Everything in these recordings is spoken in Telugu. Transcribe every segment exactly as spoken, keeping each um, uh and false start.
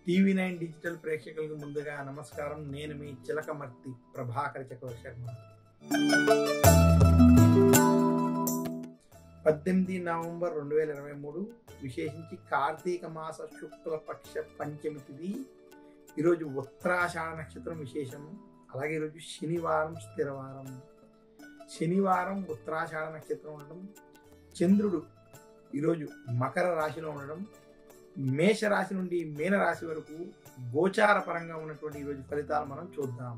టీవీ నైన్ డిజిటల్ ప్రేక్షకులకు ముందుగా నమస్కారం. నేను మీ చిలకమర్తి ప్రభాకర్ చక్రవర్తి శర్మ. పద్దెనిమిది నవంబర్ రెండు వేల ఇరవై మూడు విశేషించి కార్తీక మాస శుక్లపక్ష పంచమి తిథి. ఈరోజు ఉత్తరాషాఢ నక్షత్రం విశేషం. అలాగే ఈరోజు శనివారం స్థిరవారం. శనివారం ఉత్తరాషాఢ నక్షత్రం ఉండడం, చంద్రుడు ఈరోజు మకర రాశిలో ఉండడం, మేషరాశి నుండి మీనరాశి వరకు గోచార పరంగా ఉన్నటువంటి ఈరోజు ఫలితాలు మనం చూద్దాం.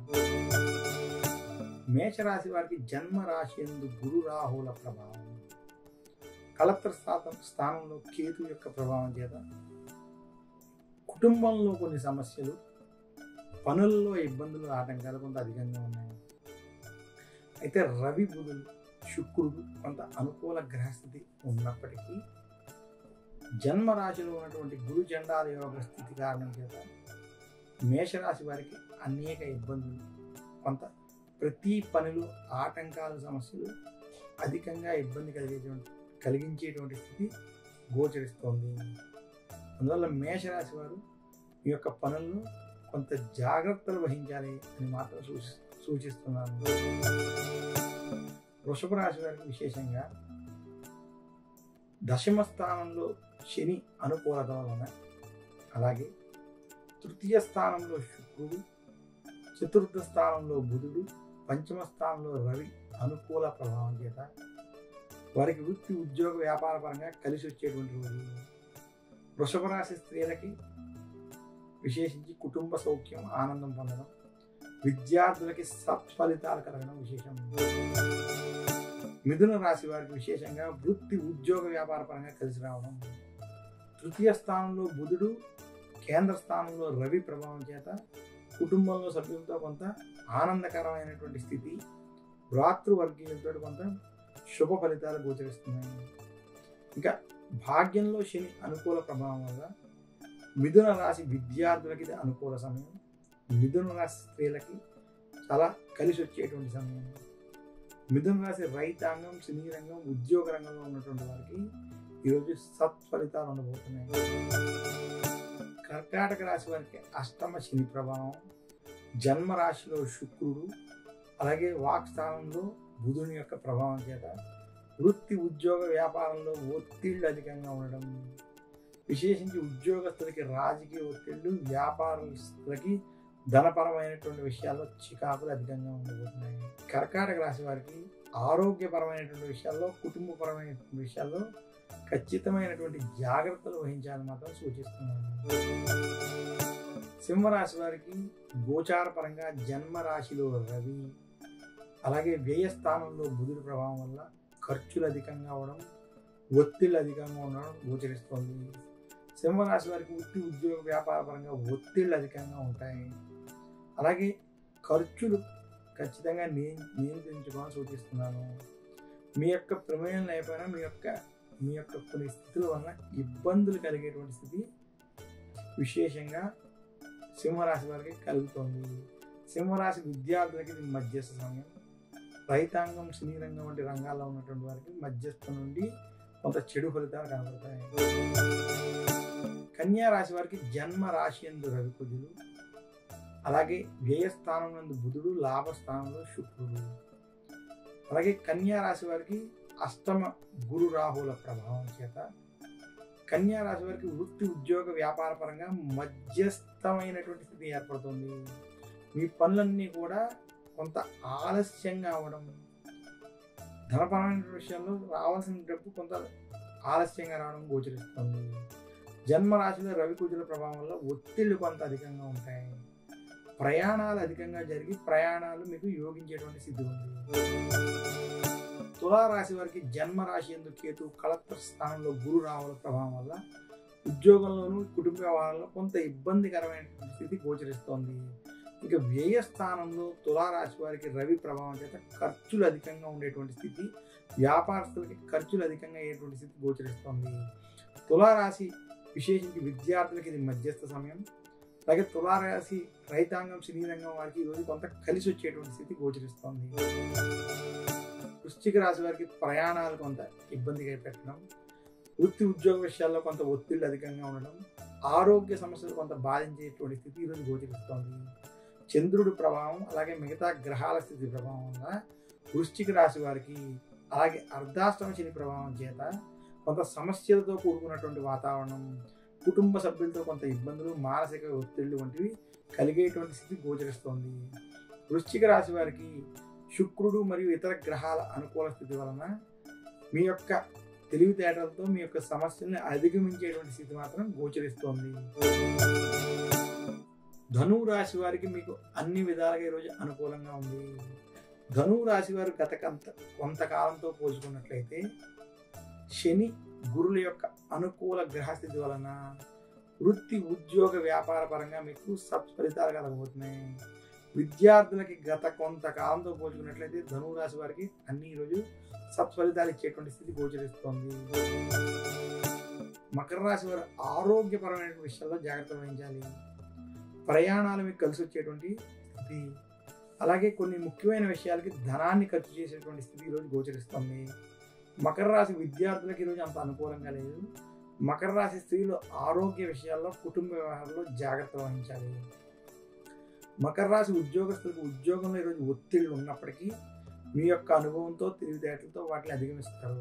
మేషరాశి వారికి జన్మ రాశి యందు గురు రాహుల ప్రభావం, కలత్ర స్థానంలో కేతు యొక్క ప్రభావం చేత కుటుంబంలో కొన్ని సమస్యలు, పనుల్లో ఇబ్బందులు, ఆటంకాలు కొంత అధికంగా ఉన్నాయి. అయితే రవి, బుధుడు, శుక్రుడు కొంత అనుకూల గ్రహస్థితి ఉన్నప్పటికీ జన్మరాశిలో ఉన్నటువంటి గురు జెండాల యోగ స్థితి కారణం చేత మేషరాశి వారికి అనేక ఇబ్బందులు, కొంత ప్రతి పనిలో ఆటంకాలు, సమస్యలు అధికంగా ఇబ్బంది కలిగేటువంటి కలిగించేటువంటి స్థితి గోచరిస్తోంది. అందువల్ల మేషరాశి వారు ఈ యొక్క పనుల్లో కొంత జాగ్రత్తలు వహించాలి అని మాత్రం సూచి సూచిస్తున్నాను. వృషభ రాశి వారికి విశేషంగా దశమ స్థానంలో శని అనుకూలత వలన, అలాగే తృతీయ స్థానంలో శుక్రుడు, చతుర్థ స్థానంలో బుధుడు, పంచమ స్థానంలో రవి అనుకూల ప్రభావం చేత వారికి వృత్తి, ఉద్యోగ, వ్యాపార పరంగా కలిసి వచ్చేటువంటి రోజు. వృషభ రాశి స్త్రీలకి విశేషించి కుటుంబ సౌఖ్యం, ఆనందం పొందడం, విద్యార్థులకి సత్ఫలితాలు కలగడం విశేషం. మిథున రాశి వారికి విశేషంగా వృత్తి, ఉద్యోగ, వ్యాపార పరంగా కలిసి రావడం. తృతీయ స్థానంలో బుధుడు, కేంద్ర స్థానంలో రవి ప్రభావం చేత కుటుంబంలో సభ్యులతో కొంత ఆనందకరమైనటువంటి స్థితి, భ్రాతృవర్గీయులతో కొంత శుభ ఫలితాలు గోచరిస్తున్నాయి. ఇంకా భాగ్యంలో శని అనుకూల ప్రభావం వల్ల మిథున రాశి విద్యార్థులకి ఇది అనుకూల సమయం. మిథున రాశి స్త్రీలకి చాలా కలిసి వచ్చేటువంటి సమయం. మిథున రాశి రైతాంగం, సినీ రంగం, ఉద్యోగ రంగంలో ఉన్నటువంటి వారికి ఈరోజు సత్ఫలితాలు ఉండబోతున్నాయి. కర్కాటక రాశి వారికి అష్టమ శని ప్రభావం, జన్మ రాశిలో శుక్రుడు, అలాగే వాక్ స్థానంలో బుధుని యొక్క ప్రభావం చేత వృత్తి, ఉద్యోగ, వ్యాపారంలో ఒత్తిళ్లు అధికంగా ఉండడం. విశేషించి ఉద్యోగస్తులకి రాజకీయ ఒత్తిళ్లు, వ్యాపారస్తులకి ధనపరమైనటువంటి విషయాల్లో చికాకులు అధికంగా ఉండబోతున్నాయి. కర్కాటక రాశి వారికి ఆరోగ్యపరమైనటువంటి విషయాల్లో, కుటుంబపరమైనటువంటి విషయాల్లో ఖచ్చితమైనటువంటి జాగ్రత్తలు వహించాలని మాత్రం సూచిస్తున్నాను. సింహరాశి వారికి గోచార పరంగా జన్మ రాశిలో రవి, అలాగే వ్యయ స్థానంలో బుధుడి ప్రభావం వల్ల ఖర్చులు అధికంగా అవడం, ఒత్తిళ్ళు అధికంగా ఉండడం గోచరిస్తోంది. సింహరాశి వారికి వృత్తి, ఉద్యోగ, వ్యాపార పరంగా ఒత్తిళ్ళు అధికంగా ఉంటాయి. అలాగే ఖర్చులు ఖచ్చితంగా నియంత్రించుకోవాలని సూచిస్తున్నాను. మీ యొక్క ప్రమేయం లేకపోయినా మీ యొక్క మీ యొక్క కొన్ని స్థితుల వలన ఇబ్బందులు కలిగేటువంటి స్థితి విశేషంగా సింహరాశి వారికి కలుగుతుంది. సింహరాశి విద్యార్థులకి ఇది మధ్యస్థ సమయం. రైతాంగం, సినీ రంగం వంటి రంగాల్లో ఉన్నటువంటి వారికి మధ్యస్థ నుండి కొంత చెడు ఫలితాలు కనబడతాయి. కన్యా రాశి వారికి జన్మ రాశి యందు రవి, కుజుడు, అలాగే వ్యయ స్థానం నందు బుధుడు, లాభ స్థానంలో శుక్రుడు. అలాగే కన్యా రాశి వారికి అష్టమ గురు రాహుల ప్రభావం చేత కన్యా రాశి వారికి వృత్తి, ఉద్యోగ, వ్యాపార పరంగా మధ్యస్థమైనటువంటి స్థితి ఏర్పడుతుంది. మీ పనులన్నీ కూడా కొంత ఆలస్యంగా అవడం, ధనపరమైన విషయాల్లో రావాల్సిన డబ్బు కొంత ఆలస్యంగా రావడం గోచరిస్తుంది. జన్మరాశిలో రవి, కుజుల ప్రభావం వల్ల ఒత్తిళ్లు కొంత అధికంగా ఉంటాయి. ప్రయాణాలు అధికంగా జరిగి ప్రయాణాలు మీకు యోగించేటువంటి స్థితి ఉంది. తులారాశి వారికి జన్మరాశి యందు కేతు, కలత్ర స్థానంలో గురు రాహుల ప్రభావం వల్ల ఉద్యోగంలోనూ, కుటుంబ వ్యవహారంలో కొంత ఇబ్బందికరమైన స్థితి గోచరిస్తోంది. ఇక వ్యయ స్థానంలో తులారాశి వారికి రవి ప్రభావం చేత ఖర్చులు అధికంగా ఉండేటువంటి స్థితి, వ్యాపారస్తులకి ఖర్చులు అధికంగా అయ్యేటువంటి స్థితి గోచరిస్తోంది. తులారాశి విశేషించి విద్యార్థులకి ఇది మధ్యస్థ సమయం. అలాగే తులారాశి రైతాంగం, సినీ రంగం వారికి ఈరోజు కొంత కలిసి వచ్చేటువంటి స్థితి గోచరిస్తోంది. వృశ్చిక రాశి వారికి ప్రయాణాలు కొంత ఇబ్బందిగా పెట్టడం, వృత్తి, ఉద్యోగ విషయాల్లో కొంత ఒత్తిళ్లు అధికంగా ఉండడం, ఆరోగ్య సమస్యలు కొంత బాధించేటువంటి స్థితి ఈరోజు గోచరిస్తోంది. చంద్రుడి ప్రభావం అలాగే మిగతా గ్రహాల స్థితి ప్రభావం వల్ల వృశ్చిక రాశి వారికి, అలాగే అర్ధాష్టమ శని ప్రభావం చేత కొంత సమస్యలతో కూడుకున్నటువంటి వాతావరణం, కుటుంబ సభ్యులతో కొంత ఇబ్బందులు, మానసిక ఒత్తిళ్లు వంటివి కలిగేటువంటి స్థితి గోచరిస్తోంది. వృశ్చిక రాశి వారికి శుక్రుడు మరియు ఇతర గ్రహాల అనుకూల స్థితి వలన మీ యొక్క తెలివితేటలతో మీ యొక్క సమస్యల్ని అధిగమించేటువంటి స్థితి మాత్రం గోచరిస్తోంది. ధనువు రాశి వారికి మీకు అన్ని విధాలుగా ఈరోజు అనుకూలంగా ఉంది. ధనువు రాశి వారు గత కొంత కొంతకాలంతో పోల్చుకున్నట్లయితే శని గురుల యొక్క అనుకూల గ్రహస్థితి వలన వృత్తి ఉద్యోగ వ్యాపార పరంగా మీకు సత్ఫలితాలు కలగబోతున్నాయి. విద్యార్థులకి గత కొంతకాలంతో పోల్చుకున్నట్లయితే ధనువు రాశి వారికి అన్ని ఈరోజు సత్ఫలితాలు ఇచ్చేటువంటి స్థితి గోచరిస్తోంది. మకర రాశి వారు ఆరోగ్యపరమైన విషయాల్లో జాగ్రత్త వహించాలి. ప్రయాణాలు మీకు కలిసి వచ్చేటువంటి స్థితి, అలాగే కొన్ని ముఖ్యమైన విషయాలకి ధనాన్ని ఖర్చు చేసేటువంటి స్థితి ఈరోజు గోచరిస్తుంది. మకర రాశి విద్యార్థులకు ఈరోజు అంత అనుకూలంగా లేదు. మకర రాశి స్త్రీలు ఆరోగ్య విషయాల్లో, కుటుంబ వ్యవహారాల్లో జాగ్రత్త వహించాలి. మకర రాశి ఉద్యోగస్తులకు ఉద్యోగంలో ఈరోజు ఒత్తిళ్లు ఉన్నప్పటికీ మీ యొక్క అనుభవంతో, తెలివితేటలతో వాటిని అధిగమిస్తారు.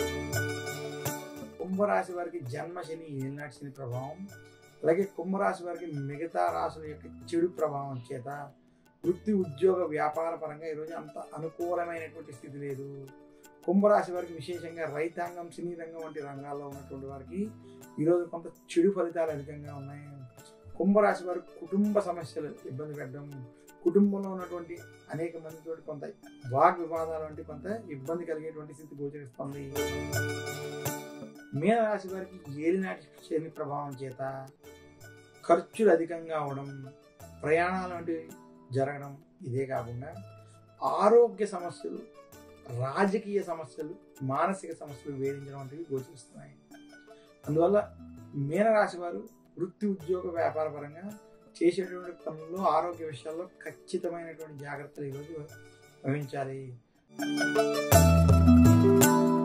కుంభరాశి వారికి జన్మ శని, ఏలినాటి శని ప్రభావం, అలాగే కుంభరాశి వారికి మిగతా రాశుల యొక్క చెడు ప్రభావం చేత వృత్తి ఉద్యోగ వ్యాపార పరంగా ఈరోజు అంత అనుకూలమైనటువంటి స్థితి లేదు. కుంభరాశి వారికి విశేషంగా రైతాంగం, సినీ రంగం వంటి రంగాల్లో ఉన్నటువంటి వారికి ఈరోజు కొంత చెడు ఫలితాలు అధికంగా ఉన్నాయి. కుంభరాశి వారు కుటుంబ సమస్యలు ఇబ్బంది పెట్టడం, కుటుంబంలో ఉన్నటువంటి అనేక మందితో కొంత వాగ్ వివాదాలు వంటి కొంత ఇబ్బంది కలిగేటువంటి స్థితి గోచరిస్తుంది. మీనరాశి వారికి ఏలినాటి శని ప్రభావం చేత ఖర్చులు అధికంగా అవడం, ప్రయాణాలు వంటివి జరగడం, ఇదే కాకుండా ఆరోగ్య సమస్యలు, రాజకీయ సమస్యలు, మానసిక సమస్యలు వేధించడం వంటివి గోచరిస్తున్నాయి. అందువల్ల మీనరాశి వారు వృత్తి ఉద్యోగ వ్యాపార పరంగా చేసేటువంటి పనుల్లో ఆరోగ్య విషయాల్లో ఖచ్చితమైనటువంటి జాగ్రత్తలు ఈరోజు వహించాలి.